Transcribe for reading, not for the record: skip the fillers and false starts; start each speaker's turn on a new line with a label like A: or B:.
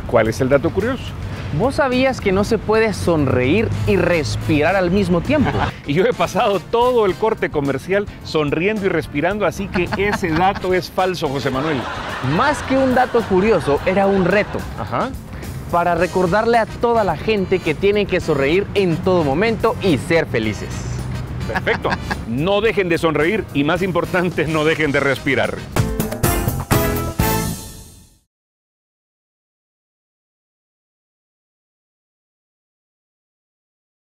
A: ¿Cuál es el dato curioso?
B: ¿Vos sabías que no se puede sonreír y respirar al mismo tiempo?
A: Y yo he pasado todo el corte comercial sonriendo y respirando, así que ese dato es falso, José Manuel.
B: Más que un dato curioso, era un reto.
A: Ajá.
B: Para recordarle a toda la gente que tienen que sonreír en todo momento y ser felices.
A: Perfecto. No dejen de sonreír y, más importante, no dejen de respirar.